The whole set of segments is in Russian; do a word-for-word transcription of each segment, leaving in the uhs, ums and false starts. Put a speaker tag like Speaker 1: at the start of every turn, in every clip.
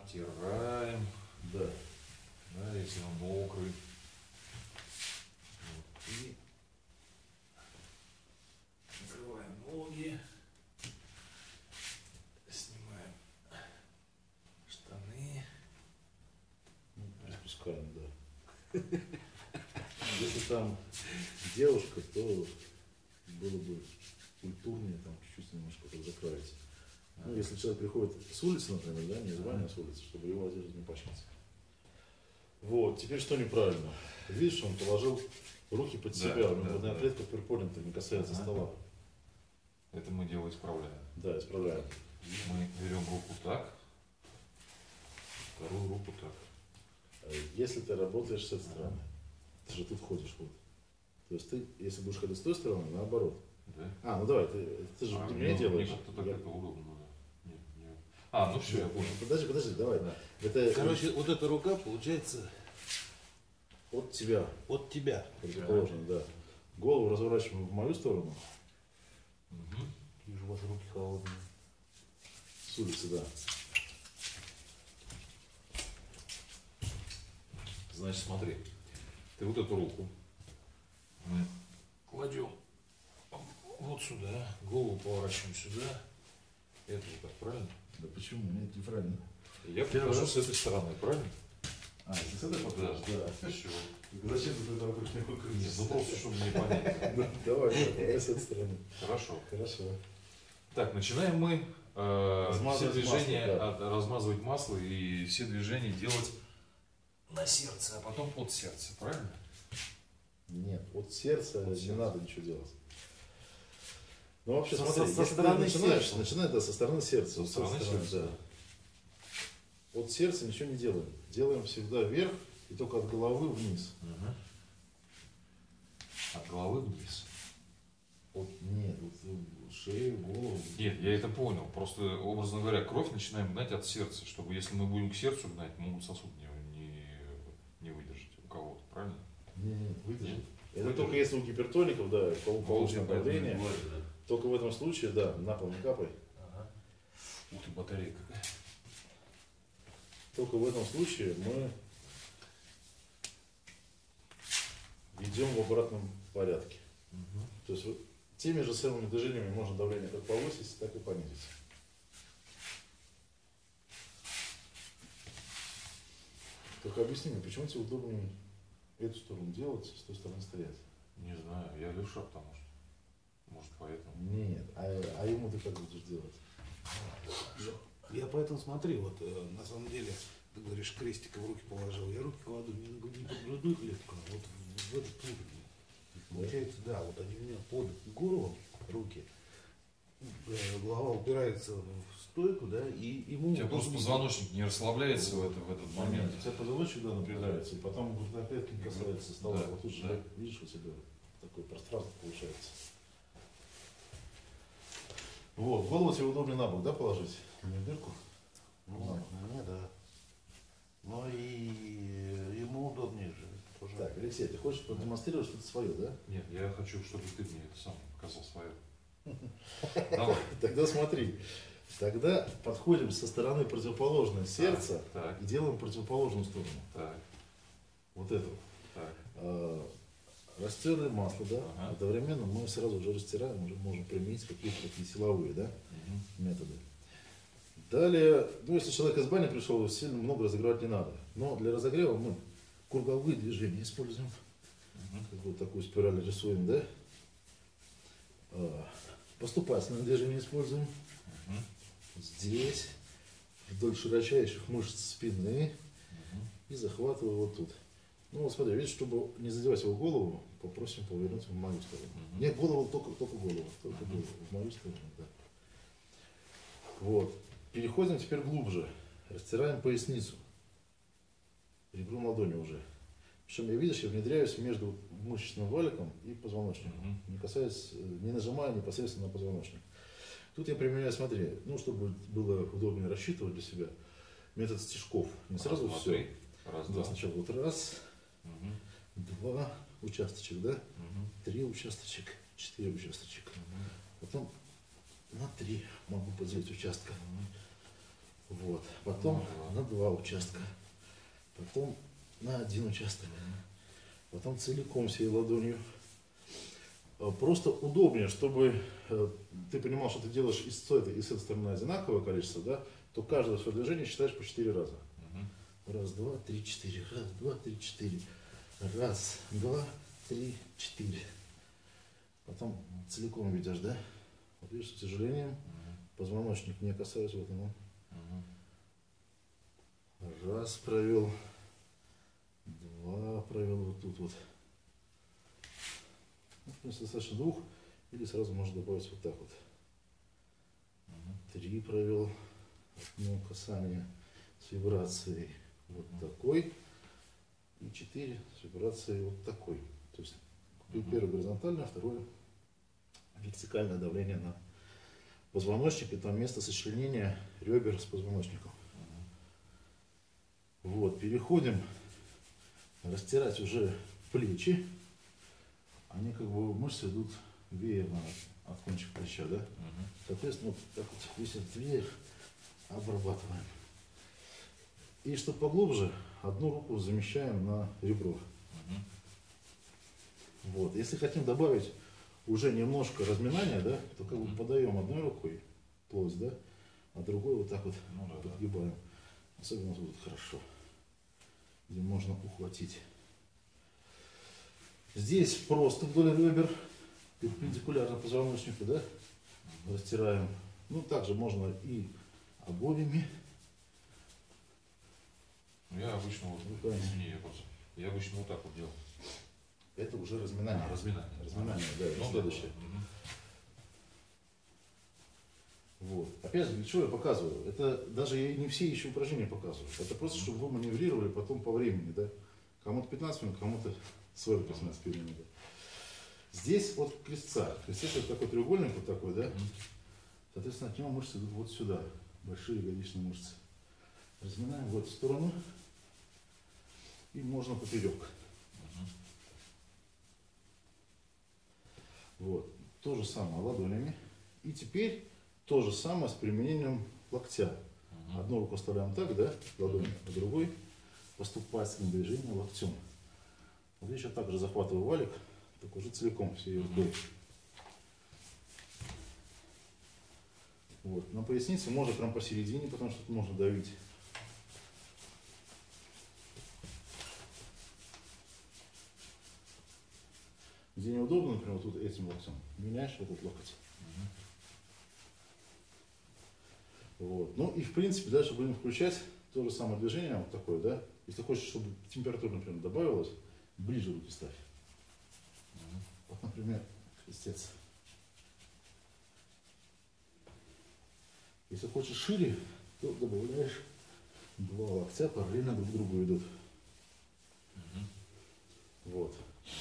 Speaker 1: обтираем.
Speaker 2: Да.
Speaker 1: Да, если он мокрый. Вот. И закрываем ноги. Снимаем штаны.
Speaker 2: Ну, спускаем, да. Если там девушка, то было бы культурнее, там чуть-чуть немножко так закроете. Ну, если человек приходит с улицы, например, да, не из бани, а с улицы, чтобы его одежда не пачкаться. Вот, теперь что неправильно? Видишь, он положил руки под
Speaker 1: Да,
Speaker 2: себя, у него
Speaker 1: да,
Speaker 2: поднял
Speaker 1: да.
Speaker 2: клетка перпонента, не касается
Speaker 1: Ага.
Speaker 2: стола.
Speaker 1: это мы дело исправляем.
Speaker 2: Да, исправляем.
Speaker 1: Мы берем руку так, вторую руку так.
Speaker 2: А если ты работаешь с этой стороны, ты же тут ходишь, вот. То есть ты, если будешь ходить с той стороны, наоборот.
Speaker 1: Да?
Speaker 2: А, ну давай, ты, ты же
Speaker 1: А,
Speaker 2: ты мне
Speaker 1: ну,
Speaker 2: делаешь.
Speaker 1: Мне как-то так
Speaker 2: Я-
Speaker 1: это удобно. Да. Нет, нет. А, ну все, я понял.
Speaker 2: Подожди, подожди, давай.
Speaker 1: Да.
Speaker 2: Это
Speaker 3: Короче, вот эта рука получается
Speaker 2: от тебя,
Speaker 3: от тебя.
Speaker 2: противоположно, да. Голову разворачиваем в мою сторону,
Speaker 1: Мгм.
Speaker 3: Вижу, у вас руки холодные.
Speaker 2: с улицы, да.
Speaker 1: Значит, смотри, ты вот эту руку мы кладем вот сюда, голову поворачиваем сюда, это вот так, правильно?
Speaker 2: Да почему? Нет, неправильно.
Speaker 1: И я
Speaker 2: Первый
Speaker 1: покажу
Speaker 2: раз.
Speaker 1: с этой стороны, правильно?
Speaker 2: А, если с этой покажешь? Да.
Speaker 1: Все.
Speaker 2: Зачем ты тогда вокруг него
Speaker 1: Нет,
Speaker 2: крутишься?
Speaker 1: ну просто, чтобы мне понять.
Speaker 2: Да, давай, давай, давай с этой стороны.
Speaker 1: Хорошо.
Speaker 2: Хорошо.
Speaker 1: Так, начинаем мы э, все
Speaker 2: Размазывать
Speaker 1: движения,
Speaker 2: масло, да.
Speaker 1: от- размазывать масло и все движения делать на сердце, а потом от сердца, правильно?
Speaker 2: Нет, от сердца
Speaker 1: От
Speaker 2: не
Speaker 1: сердца.
Speaker 2: надо ничего делать. Ну вообще,
Speaker 3: Со-
Speaker 2: смотри,
Speaker 3: со- со
Speaker 2: если ты
Speaker 3: стороны
Speaker 2: начинаешь,
Speaker 3: сердца.
Speaker 2: начинай, да, со стороны сердца.
Speaker 1: Со
Speaker 2: вот
Speaker 1: стороны сердца.
Speaker 2: да. От сердца ничего не делаем. Делаем всегда вверх и только от головы вниз.
Speaker 1: Мгм. От головы вниз.
Speaker 2: Вот, нет, вот э, шею, голову.
Speaker 1: Нет, я это понял. Просто, образно говоря, кровь начинаем гнать от сердца, чтобы если мы будем к сердцу гнать, могут сосуд не, не, не выдержать у кого-то, правильно?
Speaker 2: Не, не, выдержит.
Speaker 1: Нет?
Speaker 2: Это
Speaker 1: Выдержит.
Speaker 2: только если у гипертоников, да, кому получено
Speaker 1: Вот, поэтому
Speaker 2: давление.
Speaker 1: и говорю, да.
Speaker 2: Только в этом случае, да, на пол не капай.
Speaker 1: Ага. Ух ты, батарейка какая.
Speaker 2: Только в этом случае мы идем в обратном порядке.
Speaker 1: Мгм.
Speaker 2: То есть вот теми же самыми движениями можно давление как повысить, так и понизить. Только объясни мне, почему тебе удобнее эту сторону делать, с той стороны стоять?
Speaker 1: Не знаю, я левша, потому что. Может, поэтому.
Speaker 2: Нет, а, а ему ты как будешь делать?
Speaker 3: Я поэтому смотри, вот э, на самом деле, ты говоришь, крестика в руки положил. Я руки кладу не, на гру- не под грудную клетку, а вот в, в этот уровень. Получается, да, вот они у меня под горлом, руки. Э, голова упирается в стойку, да, и ему...
Speaker 1: У тебя просто
Speaker 3: удобнее.
Speaker 1: позвоночник не расслабляется в, это, в этот момент.
Speaker 2: У тебя позвоночник да, напрягается, и потом грудная клетка не касается стола.
Speaker 1: Да,
Speaker 2: Вот тут же,
Speaker 1: да.
Speaker 2: видишь, у тебя такое пространство получается. Вот, голову тебе удобнее на бок, да, положить? Не в дырку?
Speaker 3: Ну, мне да. Ну и ему удобнее же. Тоже.
Speaker 2: Так, Алексей, ты хочешь продемонстрировать что-то свое, да?
Speaker 1: Нет, я хочу, чтобы ты мне это сам показал свое. Давай.
Speaker 2: Тогда смотри. Тогда подходим со стороны противоположной сердца
Speaker 1: Так,
Speaker 2: и делаем противоположную сторону.
Speaker 1: так,
Speaker 2: Вот эту.
Speaker 1: так.
Speaker 2: А, Растерли масло, да?
Speaker 1: Ага.
Speaker 2: Одновременно мы сразу уже растираем, уже можем применить какие-то такие силовые, да,
Speaker 1: Мгм.
Speaker 2: методы. Далее, ну если человек из бани пришел, его сильно много разогревать не надо. Но для разогрева мы круговые движения используем.
Speaker 1: Мгм.
Speaker 2: Как вот такую спираль рисуем, да? А, Поступательное движение используем.
Speaker 1: Мгм.
Speaker 2: Здесь, вдоль широчайших мышц спины.
Speaker 1: Мгм.
Speaker 2: И захватываю вот тут. Ну вот смотри, видишь, чтобы не задевать его голову, попросим повернуть в мою сторону.
Speaker 1: Мгм.
Speaker 2: Нет, голову, только, только голову. Только
Speaker 1: Мгм.
Speaker 2: голову. В мою сторону, да. Вот. Переходим теперь глубже. Растираем поясницу. Ребром ладони уже. Причем я, видишь, я внедряюсь между мышечным валиком и позвоночником.
Speaker 1: Мгм.
Speaker 2: Не касаясь, э, не нажимая непосредственно на позвоночник. Тут я применяю, смотри, ну, чтобы было удобнее рассчитывать для себя, метод стежков. Не
Speaker 1: Раз,
Speaker 2: сразу
Speaker 1: два,
Speaker 2: все.
Speaker 1: три. Раз,
Speaker 2: Да,
Speaker 1: два.
Speaker 2: сначала вот раз,
Speaker 1: Мгм.
Speaker 2: два участочек, да?
Speaker 1: Мгм.
Speaker 2: Три участочек, четыре участочек.
Speaker 1: Мгм.
Speaker 2: Потом на три могу поделить участка. Вот. Потом
Speaker 1: Ну,
Speaker 2: на два участка. Потом на один участок. Потом целиком всей ладонью. Э, Просто удобнее, чтобы э, ты понимал, что ты делаешь и с этой, и с этой стороны одинаковое количество, да, то каждое свое движение считаешь по четыре раза.
Speaker 1: Мгм.
Speaker 2: Раз, два, три, четыре. Раз, два, три, четыре. Раз, два, три, четыре. Потом целиком ведешь, да? Вот видишь, с тяжелением. Позвоночник не касаюсь, вот оно.
Speaker 1: Мгм.
Speaker 2: Раз провел. Два провел вот тут вот. Ну, в принципе, достаточно двух. Или сразу можно добавить вот так вот.
Speaker 1: Мгм.
Speaker 2: Три провел. Одно касание с вибрацией вот такой. И четыре с вибрацией вот такой. То есть
Speaker 1: Мгм.
Speaker 2: первое горизонтальное, второе вертикальное давление на позвоночник. И там место сочленения ребер с позвоночником. Вот, переходим растирать уже плечи. Они как бы мышцы идут веерно от, от кончика плеча, да?
Speaker 1: Мгм.
Speaker 2: Соответственно, вот так вот весь этот веер обрабатываем. И чтобы поглубже, одну руку замещаем на ребро.
Speaker 1: Мгм.
Speaker 2: Вот. Если хотим добавить уже немножко разминания, да, то как бы
Speaker 1: Мгм.
Speaker 2: подаем одной рукой плоть, да, а другой вот так вот
Speaker 1: Ну да, да.
Speaker 2: подгибаем. Особенно тут хорошо, где можно ухватить. Здесь просто вдоль ребер, перпендикулярно позвоночнику, да, растираем. Ну, также можно и обоими.
Speaker 1: Ну, я обычно вот,
Speaker 2: Руками.
Speaker 1: извини, я просто, я обычно вот так вот делал.
Speaker 2: Это уже разминание.
Speaker 1: А, разминание.
Speaker 2: Разминание, да, это
Speaker 1: Ну, да,
Speaker 2: следующее.
Speaker 1: да. Мгм.
Speaker 2: Вот. Опять же, для чего я показываю? Это даже я не все еще упражнения показываю. Это просто, чтобы вы маневрировали потом по времени, да. Кому-то пятнадцать минут, кому-то сорок восемнадцать минут. Здесь от крестца. Крестец это такой треугольник вот такой, да.
Speaker 1: Мгм.
Speaker 2: Соответственно, от него мышцы идут вот сюда. Большие ягодичные мышцы. Разминаем в эту сторону. И можно поперек.
Speaker 1: Мгм.
Speaker 2: Вот. То же самое ладонями. И теперь то же самое с применением локтя.
Speaker 1: Мгм.
Speaker 2: Одну руку оставляем так, да, ладонью, а другой поступательным движением локтем. Вот здесь я также захватываю валик, только уже целиком всей рукой. Вот. На пояснице можно прям посередине, потому что тут можно давить. Где неудобно, например, вот тут этим локтем, меняешь этот локоть.
Speaker 1: Мгм.
Speaker 2: Вот. Ну и в принципе дальше будем включать то же самое движение, вот такое, да. Если хочешь, чтобы температура, например, добавилась, ближе руки ставь.
Speaker 1: Мгм.
Speaker 2: Вот, например, крестец. Если хочешь шире, то добавляешь два локтя, параллельно друг к другу идут.
Speaker 1: Мгм.
Speaker 2: Вот.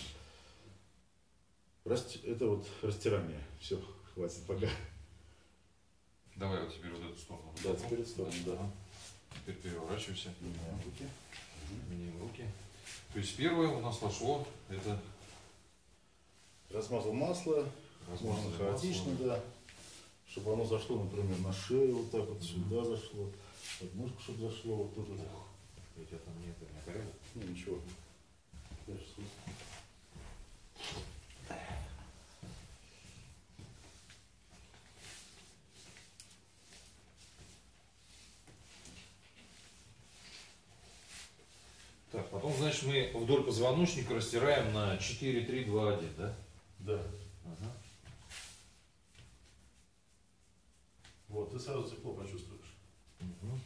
Speaker 2: Расти- Это вот растирание. Все, хватит пока.
Speaker 1: Давай вот теперь вот эту сторону.
Speaker 2: Да, теперь эту сторону, да.
Speaker 1: Ага. Теперь переворачивайся.
Speaker 2: Меняем руки.
Speaker 1: Меняем руки. То есть первое у нас пошло, это
Speaker 2: Размазал масло, можно
Speaker 1: размазали
Speaker 2: хаотично,
Speaker 1: масло.
Speaker 2: да. Чтобы оно зашло, например, на шею, вот так вот сюда зашло. Подмышку, чтобы зашло, вот тут вот.
Speaker 1: У тебя там нет, не порядок.
Speaker 2: Ну ничего. Я щас вот.
Speaker 1: Так, потом, значит, мы вдоль позвоночника растираем на четыре, три, два, один, да?
Speaker 2: Да.
Speaker 1: Ага.
Speaker 2: Вот, ты сразу тепло почувствуешь.
Speaker 1: Мгм.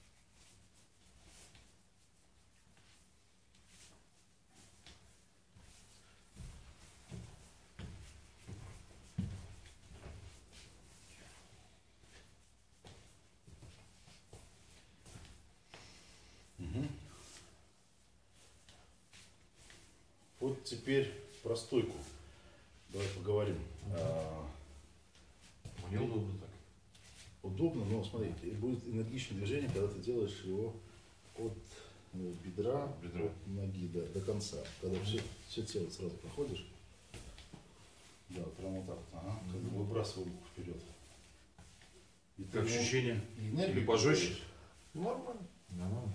Speaker 2: Вот теперь про стойку. Давай поговорим. А,
Speaker 1: Мне удобно так.
Speaker 2: удобно, но смотри, и будет энергичное движение, когда ты делаешь его от э, бедра,
Speaker 1: От бедра.
Speaker 2: от ноги, да, до конца. Когда все, все тело сразу проходишь. Да, вот прям вот так вот. Ага. Как бы выбрасывай руку вперед. И
Speaker 1: Как
Speaker 2: ты
Speaker 1: ощущение?
Speaker 2: и энергию
Speaker 1: Или пожестче?
Speaker 2: получаешь.
Speaker 3: Нормально.
Speaker 2: Нормально.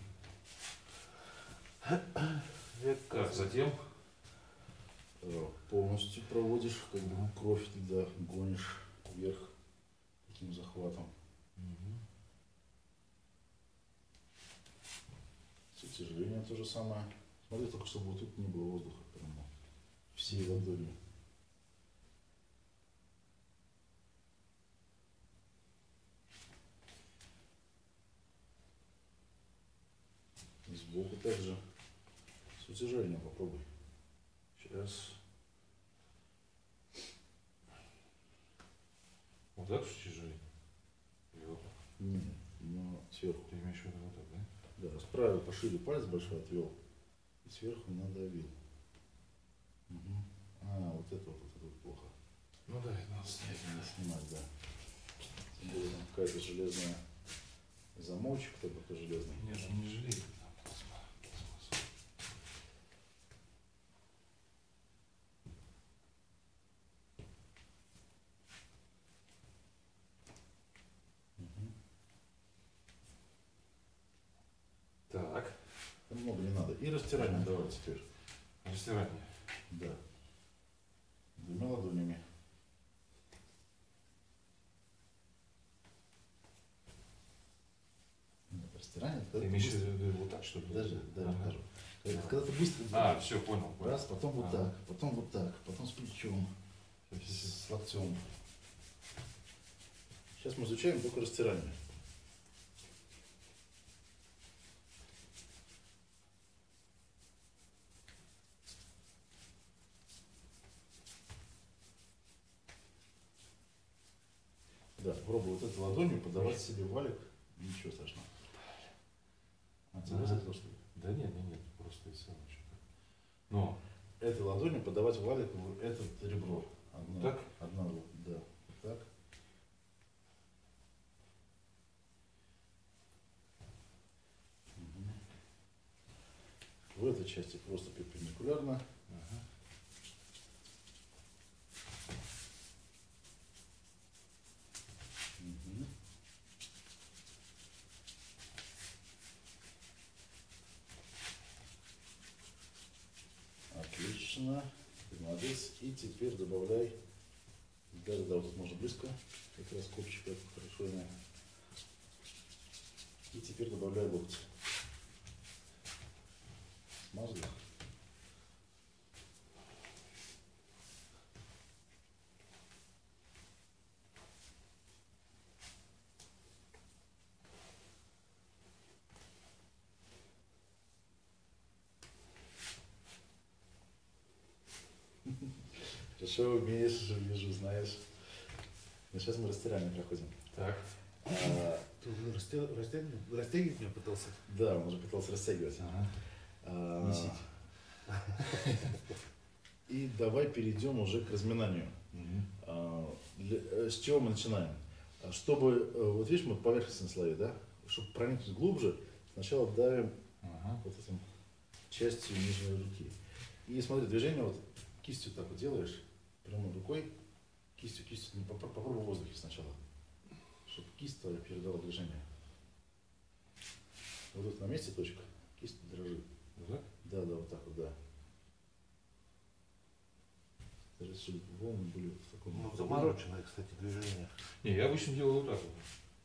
Speaker 1: Так, затем
Speaker 2: Э, Полностью проводишь, как бы кровь туда гонишь вверх таким захватом. Сопротяжение то же самое. Смотри, только чтобы вот тут не было воздуха прямо всей ладонью. Сбоку также с утяжением попробуй.
Speaker 1: сейчас. Вот так тяжелее? Или вот так?
Speaker 2: Не, но сверху.
Speaker 1: Ты имеешь в виду вот так, да?
Speaker 2: Да, расправил пошире, палец большой отвел и сверху надавил. Угу. А, вот это вот, вот это вот плохо.
Speaker 1: Ну да, это надо снять.
Speaker 2: Это надо снимать, да. Тем более там какая-то железная замочек, такой железный.
Speaker 1: Нет, он не жалеет. Там пластма- пластмасса.
Speaker 2: Угу.
Speaker 1: Так,
Speaker 2: Там много не надо. И растирание давай теперь.
Speaker 1: растирание.
Speaker 2: Да. Двумя ладонями. Нет, растирание,
Speaker 1: Ты
Speaker 2: когда ты
Speaker 1: имеешь в
Speaker 2: быстро...
Speaker 1: виду вот так, что ли?
Speaker 2: Даже, да,
Speaker 1: Ага.
Speaker 2: покажу. Когда, когда ты быстро
Speaker 1: А,
Speaker 2: делаешь,
Speaker 1: все, понял. понял.
Speaker 2: раз, потом вот
Speaker 1: Ага.
Speaker 2: так, потом вот так, потом с плечом,
Speaker 1: Всё, всё, всё.
Speaker 2: с локтем. Сейчас мы изучаем только растирание. Да, пробуй вот этой ладонью подавать себе валик, ничего страшного. А тебе
Speaker 1: Ага.
Speaker 2: разотру, что ли?
Speaker 1: Да нет, нет, нет, просто и самое что-то. Но,
Speaker 2: Этой ладонью подавать валик в это ребро. Одна,
Speaker 1: Так?
Speaker 2: Одна, вот, да. Вот так. Мгм. В этой части просто перпендикулярно.
Speaker 1: ага.
Speaker 2: Мгм. Отлично. Ты молодец. И теперь добавляй. Да, да, да, вот тут можно близко. Как раз копчик как хорошо видно. И теперь добавляй локти. Смазали. Хорошо умеешь, вижу, знаешь. Ну, сейчас мы растирание проходим.
Speaker 1: Так.
Speaker 2: А,
Speaker 3: Ты уже растя- растягивать, растягивать меня пытался?
Speaker 2: да, он уже пытался растягивать.
Speaker 1: Ага.
Speaker 2: А,
Speaker 1: Несите.
Speaker 2: И давай перейдем уже к разминанию.
Speaker 1: Мгм.
Speaker 2: А, для- э, с чего мы начинаем? А, Чтобы, э, вот видишь, мы поверхностные слои, да? Чтобы проникнуть глубже, сначала давим
Speaker 1: Ага.
Speaker 2: вот этим частью нижней руки. И смотри, движение вот кистью так вот делаешь, прямой рукой, кистью, кистью, ну, попро- попробуй в воздухе сначала, чтобы кисть твоя передала движение. Вот тут на месте точка, кисть дрожит.
Speaker 1: Вот так?
Speaker 2: Да, да, вот так вот, да. Даже чтобы волны были в таком...
Speaker 3: Ну, замороченное, кстати, движение.
Speaker 1: Не, я обычно делаю вот так вот.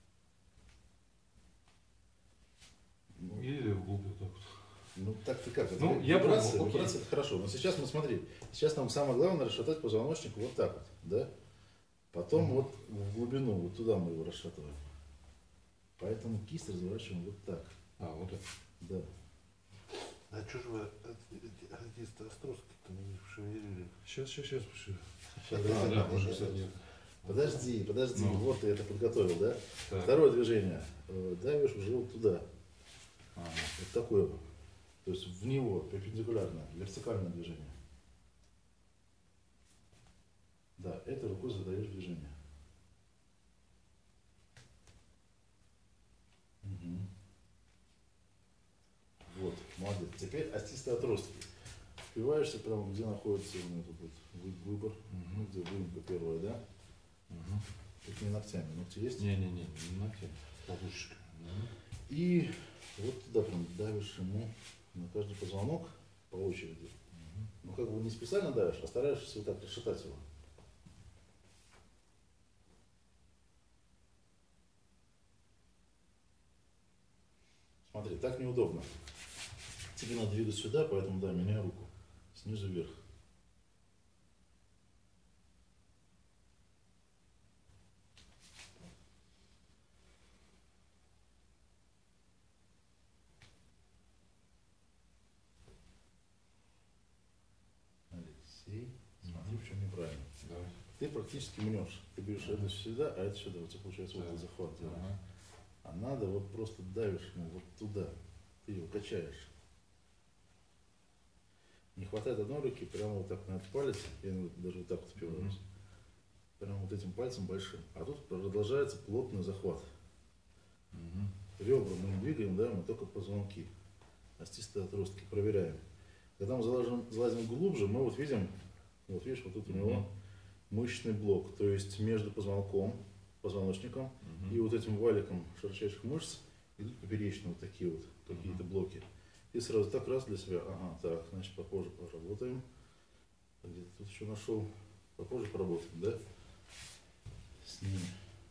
Speaker 2: Ну,
Speaker 1: Или вглубь вот так вот.
Speaker 2: ну так ты как? Это
Speaker 1: Ну, я
Speaker 2: вибрация,
Speaker 1: понял, окей.
Speaker 2: вибрация это хорошо. Но сейчас мы смотри, сейчас нам самое главное расшатать позвоночник вот так вот, да? Потом
Speaker 1: Мгм.
Speaker 2: вот в глубину, вот туда мы его расшатываем. Поэтому кисть разворачиваем вот так,
Speaker 1: А, вот так.
Speaker 2: да.
Speaker 3: А что же вы эти остроски-то не шевелили?
Speaker 1: Сейчас, сейчас, сейчас.
Speaker 2: Щас,
Speaker 1: А,
Speaker 2: подожди,
Speaker 1: да,
Speaker 2: подожди,
Speaker 1: уже,
Speaker 2: подожди.
Speaker 1: кстати.
Speaker 2: Подожди, подожди,
Speaker 1: Ну.
Speaker 2: вот ты это подготовил, да?
Speaker 1: Так.
Speaker 2: Второе движение. Э, Давишь уже вот туда,
Speaker 1: Ага.
Speaker 2: вот такое. То есть в него перпендикулярно, вертикальное движение. Да, этой рукой задаешь движение. Мгм. Вот, молодец. Теперь остистые отростки. Впиваешься прямо, где находится ну, этот вот вы- выбор, ну, где выемка первая, да?
Speaker 1: Мгм.
Speaker 2: Тут не ногтями, ногти есть?
Speaker 1: Не-не-не, не ногти. Подушечка. Мгм.
Speaker 2: И вот туда прям давишь ему на каждый позвонок по очереди.
Speaker 1: Угу.
Speaker 2: Ну как бы не специально давишь, а стараешься вот так расшатать его. Смотри, так неудобно. Тебе надо двигать сюда, поэтому да, меняй руку. Снизу вверх. Алексей, смотри, в чем неправильно.
Speaker 1: Давай.
Speaker 2: Ты практически мнешь. Ты берешь это сюда, а это сюда. У тебя получается вот
Speaker 1: Да.
Speaker 2: этот захват делаешь.
Speaker 1: Ага.
Speaker 2: А надо вот просто давишь ему вот туда. Ты его качаешь. Не хватает одной руки, прямо вот так на этот палец, я вот даже вот так вот впиваюсь. Прямо вот этим пальцем большим. А тут продолжается плотный захват.
Speaker 1: Угу.
Speaker 2: Ребра мы не двигаем, да, мы только позвонки. Остистые отростки проверяем. Когда мы залазим, залазим глубже, мы вот видим, вот видишь, вот тут у него мышечный блок. То есть между позвонком, позвоночником
Speaker 1: Угу.
Speaker 2: и вот этим валиком широчайших мышц идут поперечные вот такие вот какие-то блоки. И сразу так раз для себя, ага, так, значит попозже поработаем. Где-то тут еще нашел, попозже поработаем, да? С ними.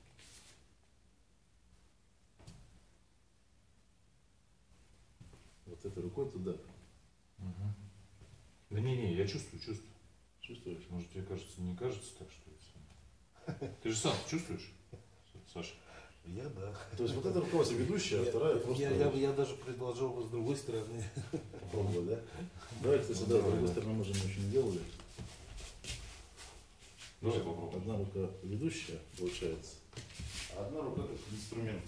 Speaker 2: Вот этой рукой туда.
Speaker 1: Угу. Да не, не, я чувствую, чувствую.
Speaker 2: Чувствуешь?
Speaker 1: Может, тебе кажется, не кажется так, что это? Ты же сам чувствуешь, Саша?
Speaker 3: Я да.
Speaker 2: То есть вот эта рука у вас ведущая, а
Speaker 3: Я,
Speaker 2: вторая просто...
Speaker 3: я, я, я даже предложил бы с другой стороны.
Speaker 2: Попробовать, да? Давай, кстати, да, с другой стороны мы же еще не делали.
Speaker 1: Давай попробуем.
Speaker 2: Одна рука ведущая, получается, а одна рука как инструмент.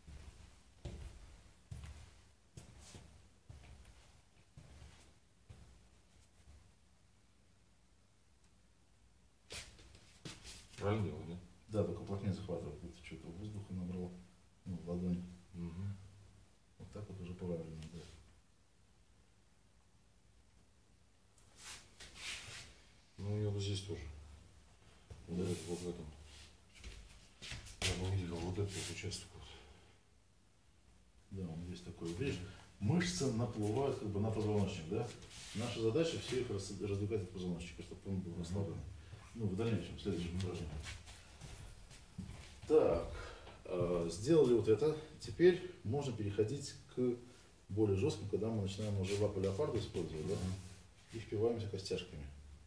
Speaker 1: Правильно делаю, да?
Speaker 2: Да, только плотнее захватывать, будто что-то воздуха набрал, ну, в ладонь.
Speaker 1: Угу.
Speaker 2: Вот так вот уже правильно, да.
Speaker 1: Ну и вот здесь тоже. Вот,
Speaker 2: Да.
Speaker 1: вот в этом. Я бы выделил вот этот вот участок. Вот.
Speaker 2: Да, он здесь такой. Видишь, мышцы наплывают как бы на позвоночник, да? Наша задача все их рас- раздвигать от позвоночника, чтобы он был расслаблен. Ну, в дальнейшем, в следующем упражнении. Так, э, сделали вот это. Теперь можно переходить к более жестким, когда мы начинаем уже лапу леопарда использовать, да? И впиваемся костяшками.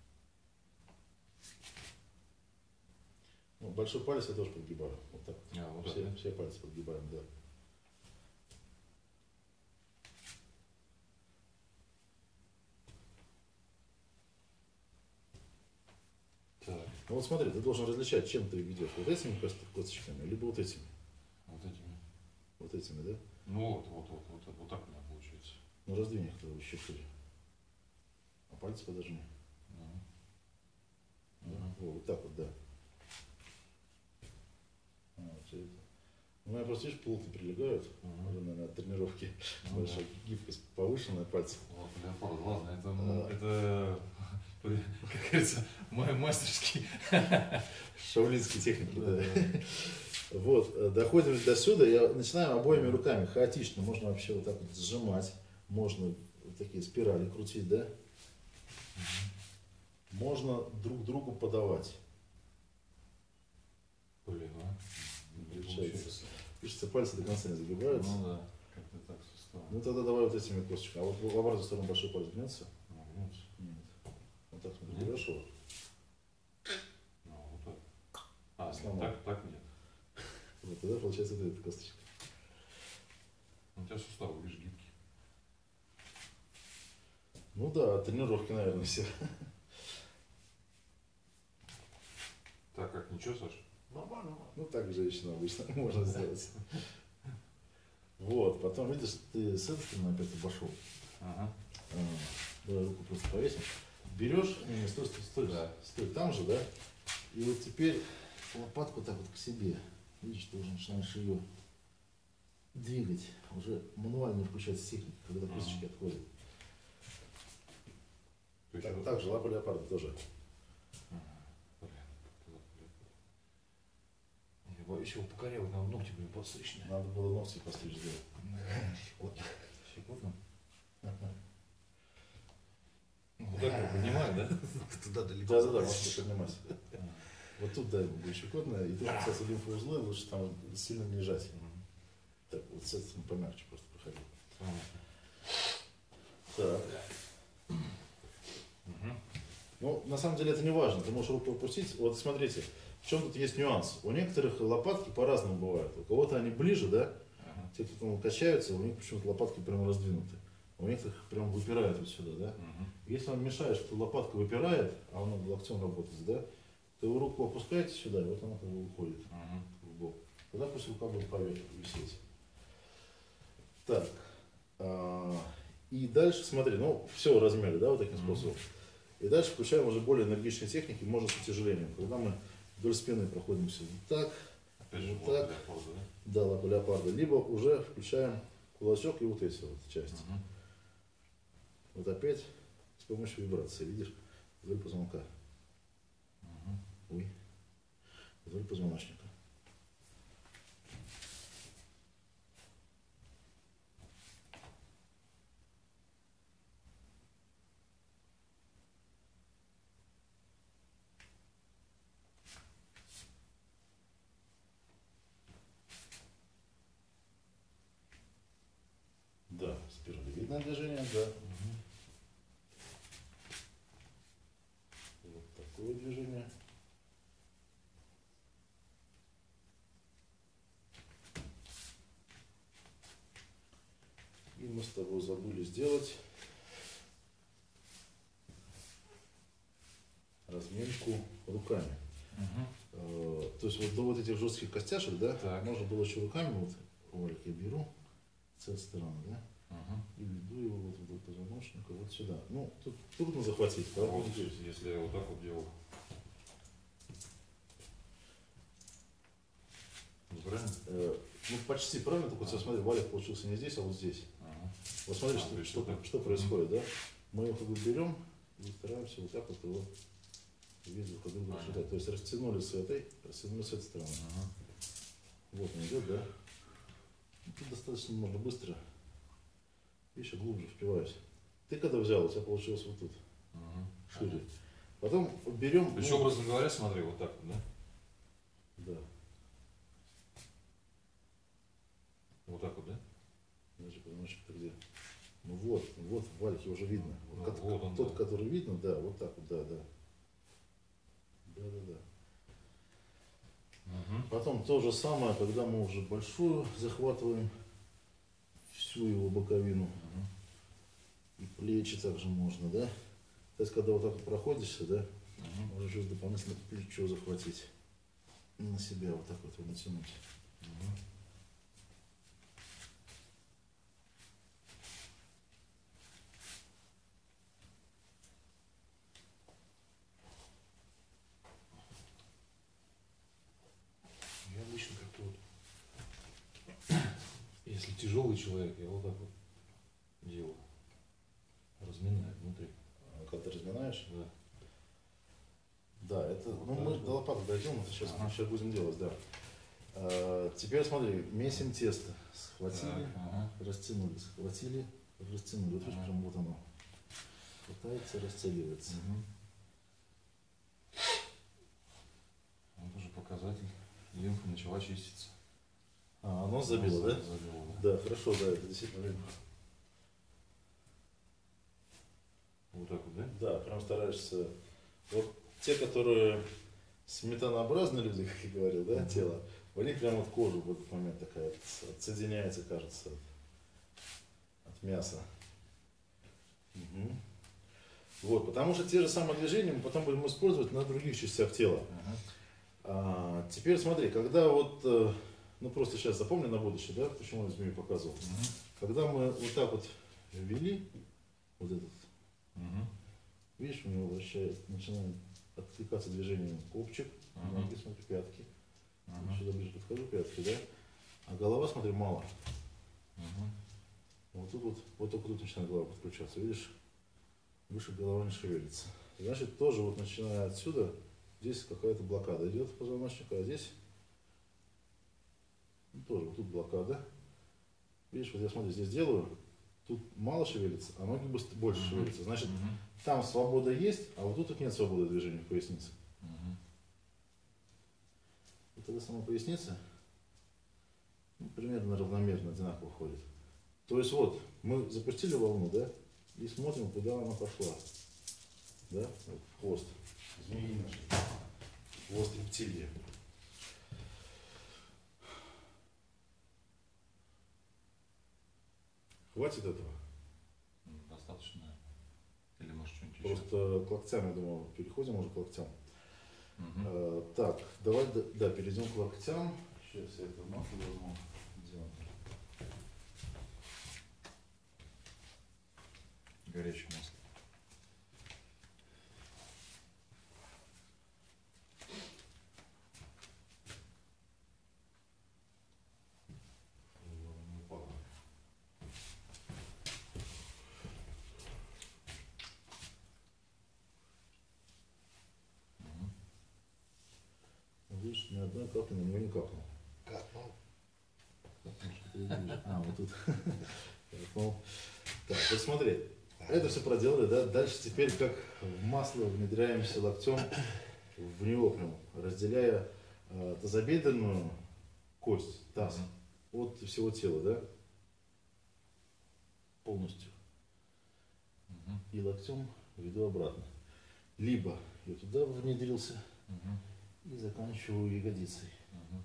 Speaker 2: Ну, большой палец я тоже подгибаю. Вот так.
Speaker 1: А, вот
Speaker 2: все,
Speaker 1: так, да?
Speaker 2: все пальцы подгибаем, да.
Speaker 1: Так,
Speaker 2: Ну вот смотри, ты должен различать, чем ты ведешь. Вот этими кост- косточками, либо вот этими.
Speaker 1: вот этими.
Speaker 2: Вот этими, да?
Speaker 1: Ну вот, вот, вот, вот, вот так у меня получается.
Speaker 2: Ну раздвинь их тогда еще шире. А пальцы подожми.
Speaker 1: Ага.
Speaker 2: Да?
Speaker 1: Ага.
Speaker 2: Во, вот так вот, да. А, вот всё это. Ну, у меня просто, видишь, плотно прилегают.
Speaker 1: Ага.
Speaker 2: Уже, наверное, от тренировки.
Speaker 1: Ну
Speaker 2: Большая гибкость повышенная пальцев.
Speaker 1: Вот, леопард, ладно, это, ну,
Speaker 2: А.
Speaker 1: это, как говорится, мой мастерский.
Speaker 2: Шаулинские техники,
Speaker 1: Да,
Speaker 2: да.
Speaker 1: да.
Speaker 2: Вот, э, доходим до сюда, я начинаю обоими руками, хаотично, можно вообще вот так вот сжимать, можно вот такие спирали крутить, да? Можно друг другу подавать.
Speaker 1: Блин, а? Не
Speaker 2: Получается. Пишется, пальцы до конца не загибаются.
Speaker 1: Ну да, как-то так сустав.
Speaker 2: Ну тогда давай вот этими косточками. А вот в обратную сторону большой палец гнется?
Speaker 1: Нагнется.
Speaker 2: Нет. Вот так смотри,
Speaker 1: Нет.
Speaker 2: берешь его.
Speaker 1: Ну, вот так. А, нет,
Speaker 2: Сломал.
Speaker 1: так, так нет.
Speaker 2: Вот тогда получается вот эта косточка.
Speaker 1: У тебя суставы, видишь, гибкие.
Speaker 2: Ну да, от тренировки, наверное, все.
Speaker 1: Так, как, ничего, Саша?
Speaker 3: Нормально.
Speaker 2: Ну так женщина обычно можно сделать. Вот, потом видишь, ты с этой стороны опять обошел.
Speaker 1: Ага.
Speaker 2: А, давай руку просто повесим. Берешь, не, не, стой, стой, стой,
Speaker 1: Да.
Speaker 2: стой, там же, да? И вот теперь лопатку так вот к себе. Видишь, ты уже начинаешь ее двигать. Уже мануально включается техника, когда
Speaker 1: Ага.
Speaker 2: косточки отходят.
Speaker 1: То есть
Speaker 2: Так,
Speaker 1: вот-
Speaker 2: так же лапа леопарда тоже.
Speaker 1: Ага, блин, как-то вот, блин. Я боюсь его покорявать, надо ногти были подстричь.
Speaker 2: Надо было ногти постричь сделать.
Speaker 3: Щекотно.
Speaker 1: Щекотно. Вот так я понимаю, да?
Speaker 3: Туда далеко.
Speaker 2: Да, да, да, можете поднимать. Вот тут, да, будет щекотно, и тут, кстати, лимфоузлы лучше там сильно не жать. Так, вот с этим помягче просто проходи. Так. Ну, на самом деле это не важно, ты можешь руку опустить. Вот смотрите, в чем тут есть нюанс. У некоторых лопатки по-разному бывают. У кого-то они ближе, да? Те, кто там качаются, у них почему-то лопатки прям раздвинуты. У некоторых прям выпирают вот сюда, да? Если вам мешает, что лопатка выпирает, а она локтем работает, да? То вы руку опускаете сюда, и вот она как бы уходит в бок. Тогда пусть рука будет поверх висеть. Так. А, и дальше, смотри, ну, все размеры, да, вот таким способом. И дальше включаем уже более энергичные техники, можно с утяжелением. Когда мы вдоль спины проходимся вот так,
Speaker 1: Опять же,
Speaker 2: вот
Speaker 1: лапа
Speaker 2: так,
Speaker 1: леопарда, да?
Speaker 2: да, лапа леопарда, либо уже включаем кулачок и вот эти вот части.
Speaker 1: Угу.
Speaker 2: Вот опять с помощью вибрации, видишь, вдоль позвонка.
Speaker 1: Угу.
Speaker 2: Ой, вдоль позвоночника. Да, спиралевидное движение, да.
Speaker 1: Угу.
Speaker 2: Вот такое движение. И мы с тобой забыли сделать разминку руками.
Speaker 1: Угу.
Speaker 2: Э, То есть вот до вот этих жестких костяшек, да,
Speaker 1: Так.
Speaker 2: можно было еще руками, вот, Валик, я беру с этой стороны, да,
Speaker 1: Угу.
Speaker 2: и веду его вот вдоль позвоночника, вот сюда. Ну, тут трудно захватить,
Speaker 1: А
Speaker 2: правда?
Speaker 1: вот здесь, если я вот так вот делал. Правильно?
Speaker 2: Э, ну, почти правильно, только вот, смотри, Валик получился не здесь, а вот здесь.
Speaker 1: Ага.
Speaker 2: Вот смотри,
Speaker 1: А,
Speaker 2: что,
Speaker 1: то есть
Speaker 2: что,
Speaker 1: вот так.
Speaker 2: что происходит, да? Мы его как бы берем и стараемся вот так вот его весь друг от друга
Speaker 1: Ага.
Speaker 2: рассчитать. То есть растянули с этой, растянули с этой стороны.
Speaker 1: Ага.
Speaker 2: Вот он идет, да? Ну, тут достаточно можно быстро. Еще глубже впиваюсь. Ты когда взял, у тебя получилось вот тут,
Speaker 1: Ага.
Speaker 2: шире. Потом берем...
Speaker 1: То есть,
Speaker 2: ну,
Speaker 1: образно говоря, смотри, вот так вот, да?
Speaker 2: да.
Speaker 1: Вот так вот, да?
Speaker 2: Даже позвоночник-то где? Ну вот, вот в вальке уже видно. Вот,
Speaker 1: Ну,
Speaker 2: кот-
Speaker 1: вот он,
Speaker 2: тот,
Speaker 1: да.
Speaker 2: который видно, да, вот так вот, да, да. Да, да, да.
Speaker 1: Угу.
Speaker 2: Потом то же самое, когда мы уже большую захватываем всю его боковину.
Speaker 1: Угу.
Speaker 2: И плечи также можно, да? То есть, когда вот так вот проходишься, да,
Speaker 1: Угу.
Speaker 2: можно еще дополнительно плечо захватить на себя, вот так вот его натянуть.
Speaker 1: Угу. Я обычно как-то вот, если тяжелый человек, я вот так вот делаю, разминаю внутри.
Speaker 2: А когда ты разминаешь,
Speaker 1: Да.
Speaker 2: да, это,
Speaker 1: Вот
Speaker 2: ну
Speaker 1: так,
Speaker 2: мы
Speaker 1: да.
Speaker 2: до лопаты дойдем, это сейчас,
Speaker 1: Ага.
Speaker 2: сейчас будем делать, да. А, теперь смотри, месим тесто. Схватили,
Speaker 1: Так, ага.
Speaker 2: растянули, схватили, растянули. Вот видишь,
Speaker 1: Ага.
Speaker 2: прям вот оно. Пытается растягиваться.
Speaker 1: Мгм. Вот уже показатель. Лимфа начала чиститься.
Speaker 2: А, оно забило, да?
Speaker 1: Забило, да.
Speaker 2: Да, хорошо, да, это действительно видно.
Speaker 1: Вот так вот, да?
Speaker 2: Да, прям стараешься. Вот те, которые сметанообразные люди, как я говорил, да,
Speaker 1: Мгм.
Speaker 2: тело, у них прям вот кожа в этот момент такая вот отсоединяется, кажется, от, от мяса. Мгм. Вот, потому что те же самые движения мы потом будем использовать на других частях тела.
Speaker 1: Ага.
Speaker 2: А, теперь смотри, когда вот, э, ну просто сейчас запомни на будущее, да, почему я змею показывал.
Speaker 1: Мгм.
Speaker 2: Когда мы вот так вот ввели, вот этот,
Speaker 1: Мгм.
Speaker 2: видишь, у него вращает, начинает откликаться движением копчик,
Speaker 1: Ага.
Speaker 2: ноги, смотри, пятки.
Speaker 1: Ага.
Speaker 2: Сюда ближе подхожу, пятки, да? А голова, смотри, мало.
Speaker 1: Мгм.
Speaker 2: Вот тут вот, вот только тут начинает голова подключаться, видишь? Выше голова не шевелится. Значит, тоже вот начиная отсюда, здесь какая-то блокада идет позвоночника, а здесь Ну, тоже вот тут блокада. Видишь, вот я смотрю, здесь делаю, тут мало шевелится, а ноги быстро, больше
Speaker 1: Мгм.
Speaker 2: шевелятся. Значит,
Speaker 1: Мгм.
Speaker 2: там свобода есть, а вот тут нет свободы движения в пояснице.
Speaker 1: Мгм.
Speaker 2: Вот эта сама поясница ну, примерно равномерно, одинаково ходит. То есть вот, мы запустили волну, да, и смотрим, куда она пошла. Да, вот, в хвост. Змеиный же. Хвост рептилии. Хватит этого?
Speaker 1: Ну, достаточно. Или может что-нибудь еще?
Speaker 2: Просто к локтям, я думаю, переходим уже к локтям.
Speaker 1: Мгм.
Speaker 2: Э, так, давай, да, да, перейдем к локтям. Сейчас я это масло возьму. Где он?
Speaker 1: Горячее масло.
Speaker 2: Не упало.
Speaker 1: Мгм.
Speaker 2: Видишь, ни одной капли на него не капнул.
Speaker 3: Капнул.
Speaker 2: Капнул, что-то я вижу. А, вот тут. Капнул. Так, вот смотри. Это все проделали, да? Дальше теперь как в масло внедряемся локтем в него прям, разделяя э, тазобедренную кость, таз,
Speaker 1: Мгм.
Speaker 2: от всего тела, да? Полностью.
Speaker 1: Мгм.
Speaker 2: И локтем веду обратно. Либо я туда внедрился
Speaker 1: Мгм.
Speaker 2: и заканчиваю ягодицей.
Speaker 1: Мгм.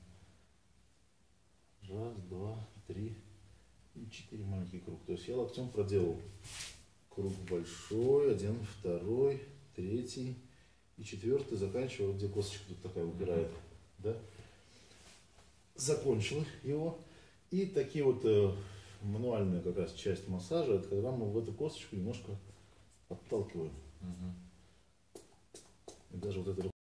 Speaker 2: Раз, два, три и четыре маленьких круга. То есть я локтем проделал круг большой, один, второй, третий и четвертый, заканчиваю, где косточка тут такая убирает. Да? Закончил его. И такие вот э, мануальная как раз часть массажа, это когда мы в эту косточку немножко подталкиваем.
Speaker 1: Мгм.
Speaker 2: И даже вот эта